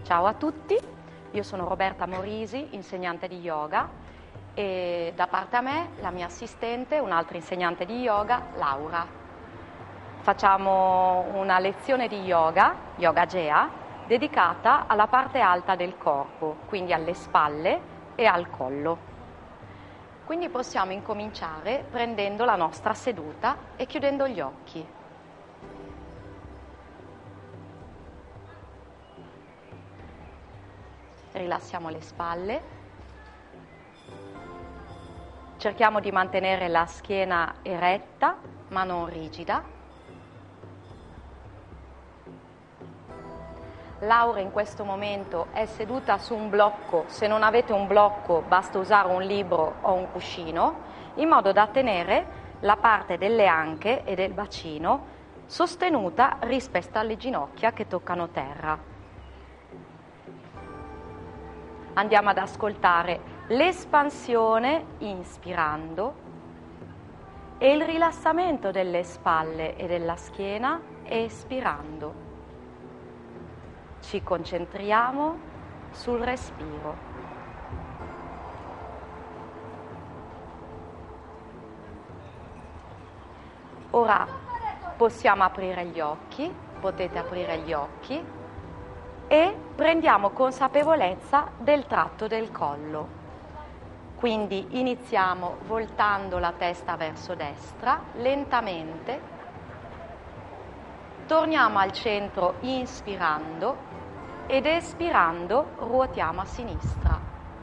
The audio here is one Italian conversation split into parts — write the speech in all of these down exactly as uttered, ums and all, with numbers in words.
Ciao a tutti, io sono Roberta Morisi, insegnante di yoga, e da parte a me la mia assistente, un'altra insegnante di yoga, Laura. Facciamo una lezione di yoga, Yoga Gea, dedicata alla parte alta del corpo, quindi alle spalle e al collo. Quindi possiamo incominciare prendendo la nostra seduta e chiudendo gli occhi. Rilassiamo le spalle, cerchiamo di mantenere la schiena eretta ma non rigida. Laura in questo momento è seduta su un blocco, se non avete un blocco basta usare un libro o un cuscino, in modo da tenere la parte delle anche e del bacino sostenuta rispetto alle ginocchia che toccano terra. Andiamo ad ascoltare l'espansione inspirando e il rilassamento delle spalle e della schiena espirando. Ci concentriamo sul respiro. Ora possiamo aprire gli occhi, potete aprire gli occhi. E prendiamo consapevolezza del tratto del collo. Quindi iniziamo voltando la testa verso destra, lentamente. Torniamo al centro inspirando ed espirando ruotiamo a sinistra.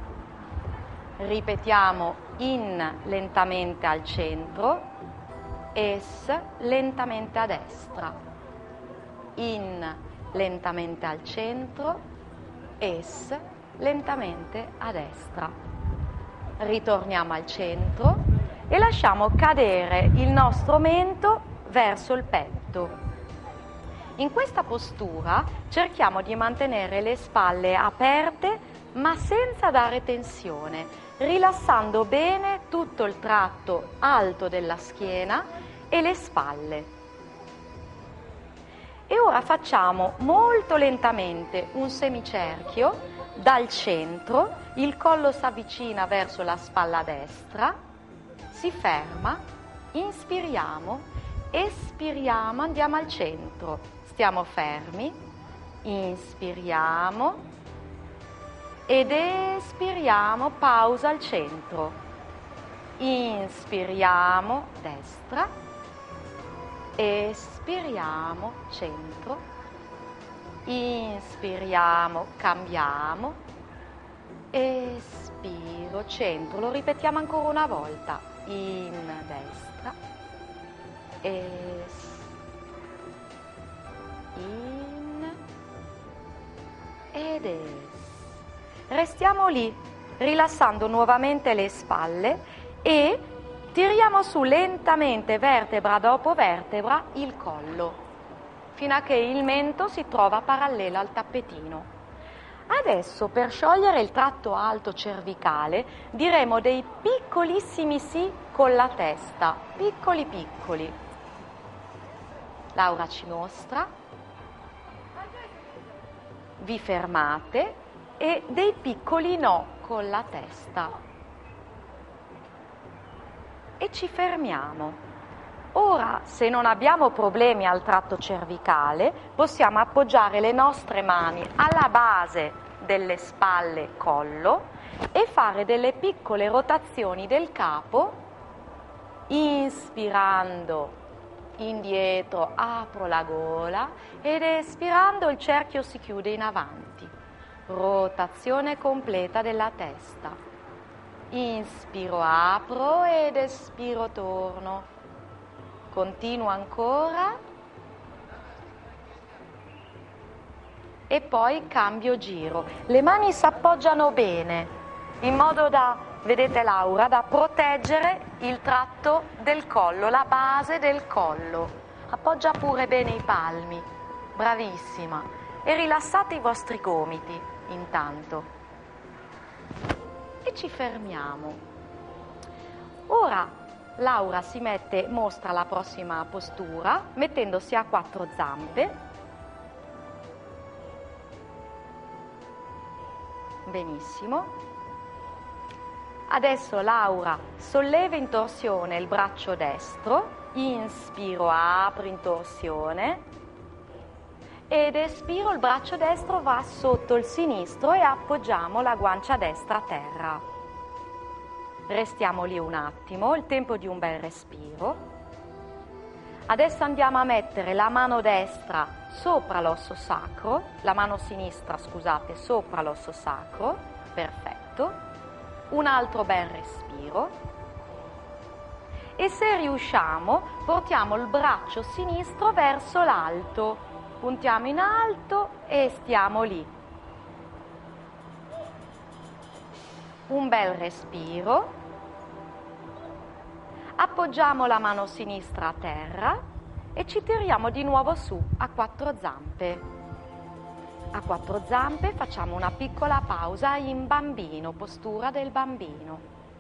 Ripetiamo in lentamente al centro, es lentamente a destra. In lentamente al centro, es lentamente a destra. Ritorniamo al centro e lasciamo cadere il nostro mento verso il petto. In questa postura cerchiamo di mantenere le spalle aperte ma senza dare tensione, rilassando bene tutto il tratto alto della schiena e le spalle. E ora facciamo molto lentamente un semicerchio dal centro, il collo si avvicina verso la spalla destra, si ferma, inspiriamo, espiriamo, andiamo al centro, stiamo fermi, inspiriamo ed espiriamo, pausa al centro, inspiriamo, destra, espiriamo, centro, inspiriamo, cambiamo, espiro, centro, lo ripetiamo ancora una volta, in destra, es, in ed es. Restiamo lì, rilassando nuovamente le spalle e tiriamo su lentamente, vertebra dopo vertebra, il collo, fino a che il mento si trova parallelo al tappetino. Adesso, per sciogliere il tratto alto cervicale, diremo dei piccolissimi sì con la testa, piccoli piccoli. Laura ci mostra, vi fermate e dei piccoli no con la testa. E ci fermiamo. Ora, se non abbiamo problemi al tratto cervicale, possiamo appoggiare le nostre mani alla base delle spalle collo e fare delle piccole rotazioni del capo, inspirando indietro, apro la gola ed espirando il cerchio si chiude in avanti. Rotazione completa della testa. Inspiro, apro ed espiro, torno. Continuo ancora e poi cambio giro. Le mani si appoggiano bene in modo da, vedete Laura, da proteggere il tratto del collo, la base del collo. Appoggia pure bene i palmi, bravissima. E rilassate i vostri gomiti intanto. E ci fermiamo. Ora Laura si mette, mostra la prossima postura, mettendosi a quattro zampe Benissimo. Adesso Laura solleva in torsione il braccio destro, inspiro, apro in torsione ed espiro, il braccio destro va sotto il sinistro e appoggiamo la guancia destra a terra. Restiamo lì un attimo, il tempo di un bel respiro. Adesso andiamo a mettere la mano destra sopra l'osso sacro, la mano sinistra, scusate, sopra l'osso sacro, perfetto. Un altro bel respiro. E se riusciamo, portiamo il braccio sinistro verso l'alto. Puntiamo in alto e stiamo lì. Un bel respiro. Appoggiamo la mano sinistra a terra e ci tiriamo di nuovo su a quattro zampe. A quattro zampe facciamo una piccola pausa in bambino, postura del bambino.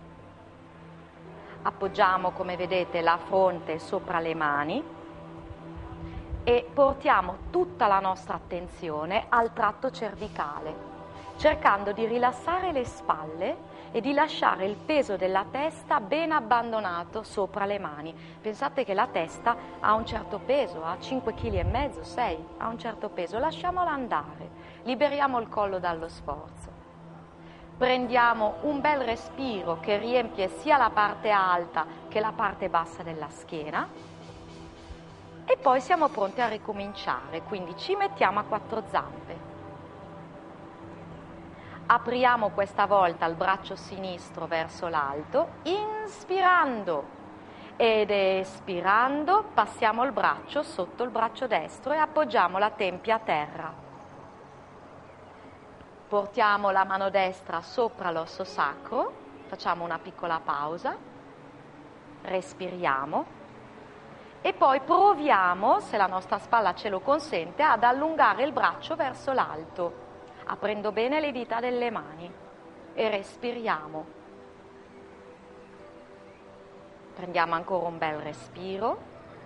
Appoggiamo, come vedete, la fronte sopra le mani e portiamo tutta la nostra attenzione al tratto cervicale, cercando di rilassare le spalle e di lasciare il peso della testa ben abbandonato sopra le mani. Pensate che la testa ha un certo peso, ha cinque virgola cinque chili, sei, ha un certo peso. Lasciamola andare, liberiamo il collo dallo sforzo. Prendiamo un bel respiro che riempie sia la parte alta che la parte bassa della schiena. E poi siamo pronti a ricominciare, quindi ci mettiamo a quattro zampe. Apriamo questa volta il braccio sinistro verso l'alto, inspirando ed espirando passiamo il braccio sotto il braccio destro e appoggiamo la tempia a terra. Portiamo la mano destra sopra l'osso sacro, facciamo una piccola pausa, respiriamo. E poi proviamo, se la nostra spalla ce lo consente, ad allungare il braccio verso l'alto, aprendo bene le dita delle mani e respiriamo. Prendiamo ancora un bel respiro.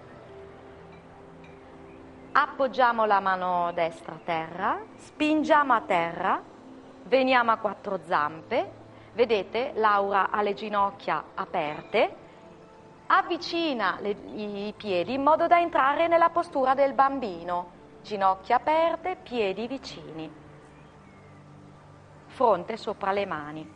Appoggiamo la mano destra a terra, spingiamo a terra, veniamo a quattro zampe. Vedete, Laura ha le ginocchia aperte. Avvicina le, i piedi in modo da entrare nella postura del bambino. Ginocchia aperte, piedi vicini. Fronte sopra le mani.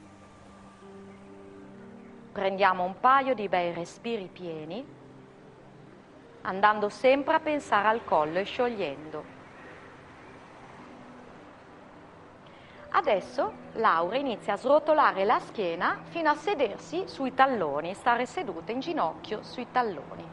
Prendiamo un paio di bei respiri pieni, andando sempre a pensare al collo e sciogliendo. Adesso Laura inizia a srotolare la schiena fino a sedersi sui talloni, stare seduta in ginocchio sui talloni.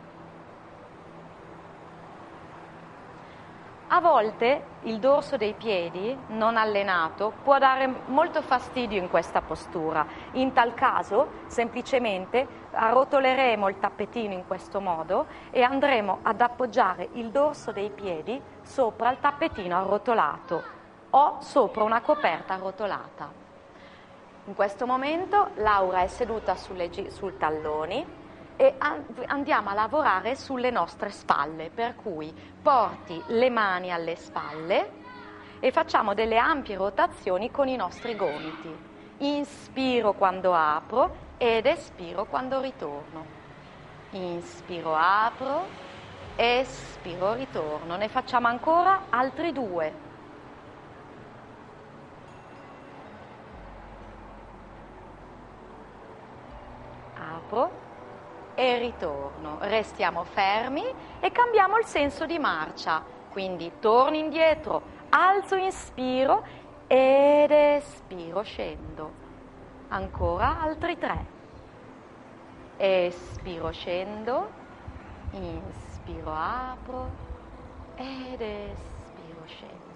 A volte il dorso dei piedi non allenato può dare molto fastidio in questa postura. In tal caso semplicemente arrotoleremo il tappetino in questo modo e andremo ad appoggiare il dorso dei piedi sopra il tappetino arrotolato o sopra una coperta arrotolata. In questo momento Laura è seduta sulle, sul talloni e andiamo a lavorare sulle nostre spalle, per cui porti le mani alle spalle e facciamo delle ampie rotazioni con i nostri gomiti. Inspiro quando apro ed espiro quando ritorno. Inspiro, apro, espiro, ritorno. Ne facciamo ancora altri due. Apro e ritorno, restiamo fermi e cambiamo il senso di marcia, quindi torno indietro, alzo, inspiro ed espiro, scendo, ancora altri tre, espiro, scendo, inspiro, apro ed espiro, scendo,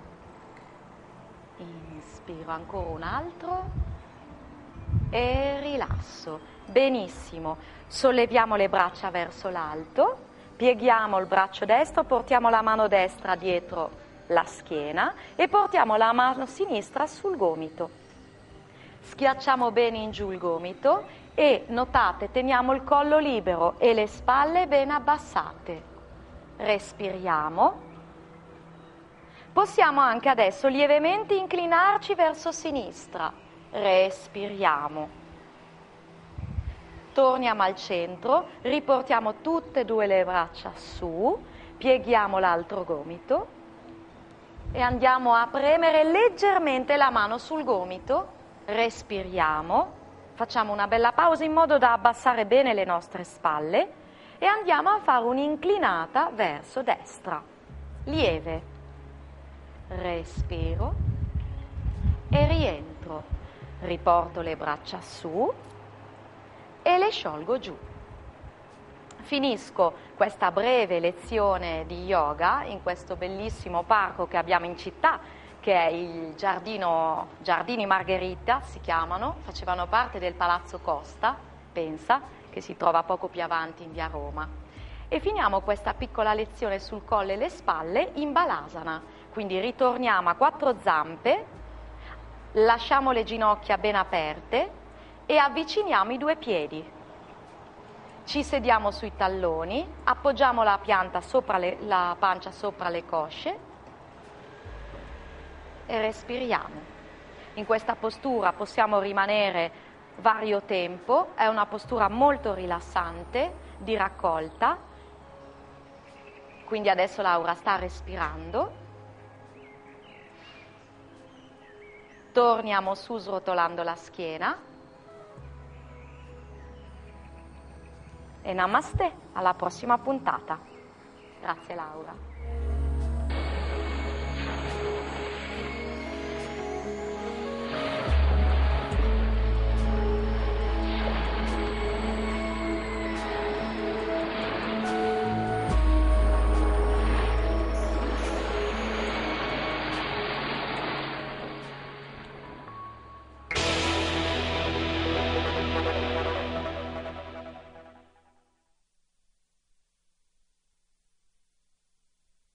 inspiro, ancora un altro e rilasso. Benissimo, solleviamo le braccia verso l'alto, pieghiamo il braccio destro, portiamo la mano destra dietro la schiena e portiamo la mano sinistra sul gomito. Schiacciamo bene in giù il gomito e notate, teniamo il collo libero e le spalle ben abbassate. Respiriamo. Possiamo anche adesso lievemente inclinarci verso sinistra. Respiriamo. Torniamo al centro, riportiamo tutte e due le braccia su, pieghiamo l'altro gomito e andiamo a premere leggermente la mano sul gomito. Respiriamo, facciamo una bella pausa in modo da abbassare bene le nostre spalle e andiamo a fare un'inclinata verso destra, lieve. Respiro e rientro, riporto le braccia su e le sciolgo giù. Finisco questa breve lezione di yoga in questo bellissimo parco che abbiamo in città, che è il giardino, Giardini Margherita si chiamano, facevano parte del Palazzo Costa, pensa, che si trova poco più avanti in via Roma. E finiamo questa piccola lezione sul collo e le spalle in Balasana. Quindi ritorniamo a quattro zampe, lasciamo le ginocchia ben aperte e avviciniamo i due piedi. Ci sediamo sui talloni, appoggiamo la, pianta sopra le, la pancia sopra le cosce e respiriamo. In questa postura possiamo rimanere vario tempo, è una postura molto rilassante, di raccolta. Quindi adesso Laura sta respirando. Torniamo su srotolando la schiena e namaste, alla prossima puntata. Grazie Laura.